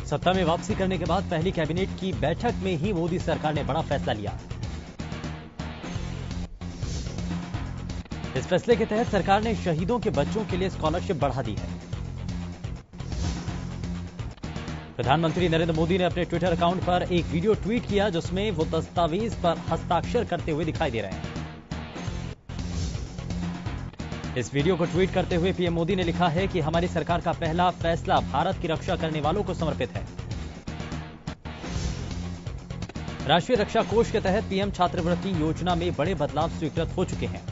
सत्ता में वापसी करने के बाद पहली कैबिनेट की बैठक में ही मोदी सरकार ने बड़ा फैसला लिया। इस फैसले के तहत सरकार ने शहीदों के बच्चों के लिए स्कॉलरशिप बढ़ा दी है। प्रधानमंत्री नरेंद्र मोदी ने अपने ट्विटर अकाउंट पर एक वीडियो ट्वीट किया जिसमें वो दस्तावेज पर हस्ताक्षर करते हुए दिखाई दे रहे हैं। इस वीडियो को ट्वीट करते हुए पीएम मोदी ने लिखा है कि हमारी सरकार का पहला फैसला भारत की रक्षा करने वालों को समर्पित है। राष्ट्रीय रक्षा कोष के तहत पीएम छात्रवृत्ति योजना में बड़े बदलाव स्वीकृत हो चुके हैं,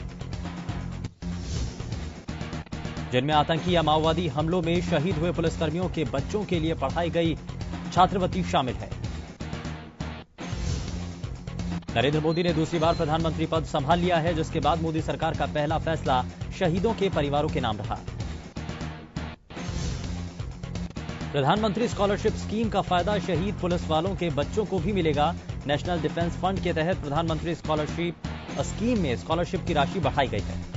जिनमें आतंकी या माओवादी हमलों में शहीद हुए पुलिसकर्मियों के बच्चों के लिए पढ़ाई गई छात्रवृत्ति शामिल है। नरेंद्र मोदी ने दूसरी बार प्रधानमंत्री पद संभाल लिया है, जिसके बाद मोदी सरकार का पहला फैसला शहीदों के परिवारों के नाम रहा। प्रधानमंत्री स्कॉलरशिप स्कीम का फायदा शहीद पुलिस वालों के बच्चों को भी मिलेगा। नेशनल डिफेंस फंड के तहत प्रधानमंत्री स्कॉलरशिप स्कीम में स्कॉलरशिप की राशि बढ़ाई गई है।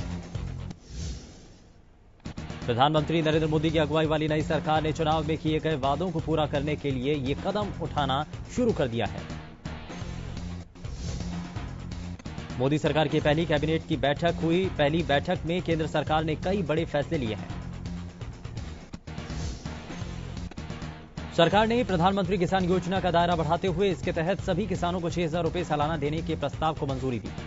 प्रधानमंत्री नरेंद्र मोदी की अगुवाई वाली नई सरकार ने चुनाव में किए गए वादों को पूरा करने के लिए ये कदम उठाना शुरू कर दिया है। मोदी सरकार की पहली कैबिनेट की बैठक हुई। पहली बैठक में केंद्र सरकार ने कई बड़े फैसले लिए हैं। सरकार ने प्रधानमंत्री किसान योजना का दायरा बढ़ाते हुए इसके तहत सभी किसानों को 6,000 रुपए सालाना देने के प्रस्ताव को मंजूरी दी।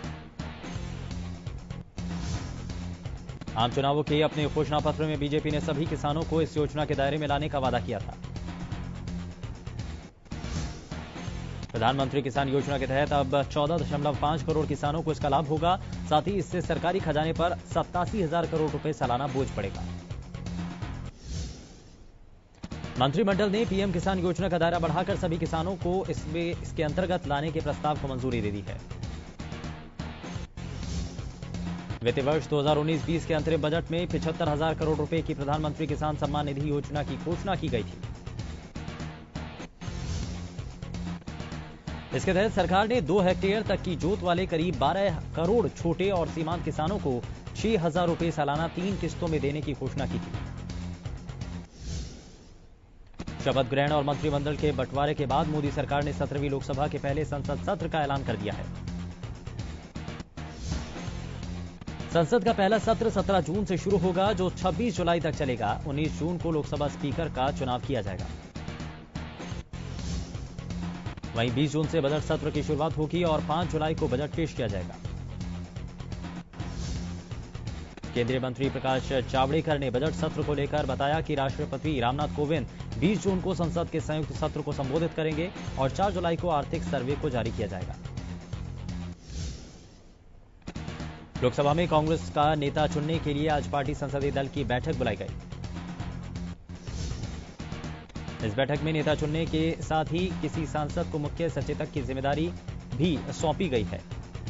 आम चुनावों के अपने घोषणा पत्र में बीजेपी ने सभी किसानों को इस योजना के दायरे में लाने का वादा किया था। प्रधानमंत्री किसान योजना के तहत अब 14.5 करोड़ किसानों को इसका लाभ होगा। साथ ही इससे सरकारी खजाने पर 87,000 करोड़ रुपए सालाना बोझ पड़ेगा। मंत्रिमंडल ने पीएम किसान योजना का दायरा बढ़ाकर सभी किसानों को इसके अंतर्गत लाने के प्रस्ताव को मंजूरी दे दी है। वित्तीय वर्ष 2019-20 के अंतरिम बजट में 75,000 करोड़ रुपए की प्रधानमंत्री किसान सम्मान निधि योजना की घोषणा की गई थी। इसके तहत सरकार ने 2 हेक्टेयर तक की जोत वाले करीब 12 करोड़ छोटे और सीमांत किसानों को 6,000 रुपए सालाना 3 किस्तों में देने की घोषणा की थी। शपथ ग्रहण और मंत्रिमंडल के बंटवारे के बाद मोदी सरकार ने 17वीं लोकसभा के पहले संसद सत्र का ऐलान कर दिया है। संसद का पहला सत्र 17 जून से शुरू होगा, जो 26 जुलाई तक चलेगा। 19 जून को लोकसभा स्पीकर का चुनाव किया जाएगा। वहीं 20 जून से बजट सत्र की शुरुआत होगी और 5 जुलाई को बजट पेश किया जाएगा। केंद्रीय मंत्री प्रकाश जावड़ेकर ने बजट सत्र को लेकर बताया कि राष्ट्रपति रामनाथ कोविंद 20 जून को संसद के संयुक्त सत्र को संबोधित करेंगे और 4 जुलाई को आर्थिक सर्वे को जारी किया जाएगा। लोकसभा में कांग्रेस का नेता चुनने के लिए आज पार्टी संसदीय दल की बैठक बुलाई गई। इस बैठक में नेता चुनने के साथ ही किसी सांसद को मुख्य सचेतक की जिम्मेदारी भी सौंपी गई है।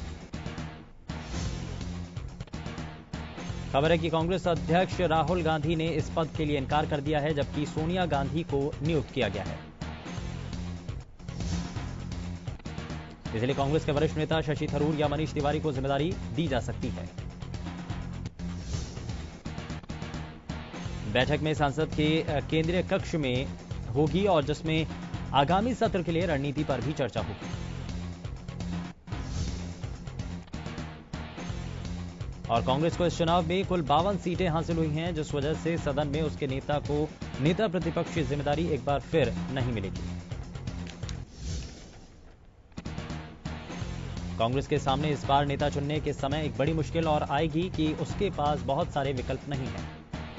खबर है कि कांग्रेस अध्यक्ष राहुल गांधी ने इस पद के लिए इनकार कर दिया है, जबकि सोनिया गांधी को नियुक्त किया गया है। इसलिए कांग्रेस के वरिष्ठ नेता शशि थरूर या मनीष तिवारी को जिम्मेदारी दी जा सकती है। बैठक में संसद के केंद्रीय कक्ष में होगी और जिसमें आगामी सत्र के लिए रणनीति पर भी चर्चा होगी। और कांग्रेस को इस चुनाव में कुल 52 सीटें हासिल हुई हैं, जिस वजह से सदन में उसके नेता को नेता प्रतिपक्ष की जिम्मेदारी एक बार फिर नहीं मिलेगी। कांग्रेस के सामने इस बार नेता चुनने के समय एक बड़ी मुश्किल और आएगी कि उसके पास बहुत सारे विकल्प नहीं हैं।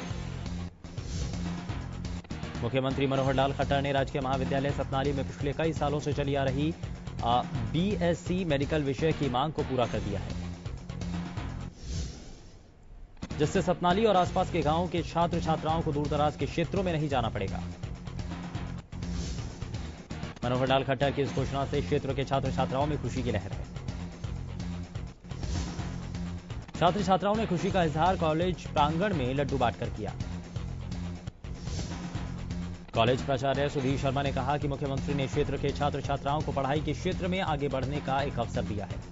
मुख्यमंत्री मनोहर लाल खट्टर ने राजकीय महाविद्यालय सतनाली में पिछले कई सालों से चली आ रही बीएससी मेडिकल विषय की मांग को पूरा कर दिया है, जिससे सतनाली और आसपास के गांवों के छात्र छात्राओं को दूरदराज के क्षेत्रों में नहीं जाना पड़ेगा। मनोहर लाल खट्टर की इस घोषणा से क्षेत्र के छात्र छात्राओं में खुशी की लहर है। छात्र छात्राओं ने खुशी का इजहार कॉलेज प्रांगण में लड्डू बांटकर किया। कॉलेज प्राचार्य सुधीर शर्मा ने कहा कि मुख्यमंत्री ने क्षेत्र के छात्र छात्राओं को पढ़ाई के क्षेत्र में आगे बढ़ने का एक अवसर दिया है।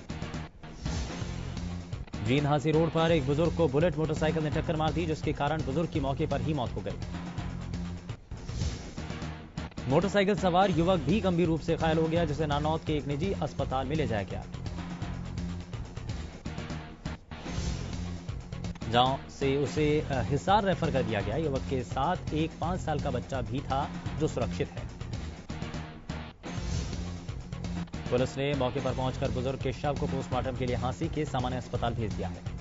जींद हांसी रोड पर एक बुजुर्ग को बुलेट मोटरसाइकिल ने टक्कर मार दी, जिसके कारण बुजुर्ग की मौके पर ही मौत हो गई। मोटरसाइकिल सवार युवक भी गंभीर रूप से घायल हो गया, जिसे नानौद के एक निजी अस्पताल में ले जाया गया, जहां से उसे हिसार रेफर कर दिया गया। युवक के साथ एक 5 साल का बच्चा भी था, जो सुरक्षित है। पुलिस ने मौके पर पहुंचकर बुजुर्ग के शव को पोस्टमार्टम के लिए हांसी के सामान्य अस्पताल भेज दिया है।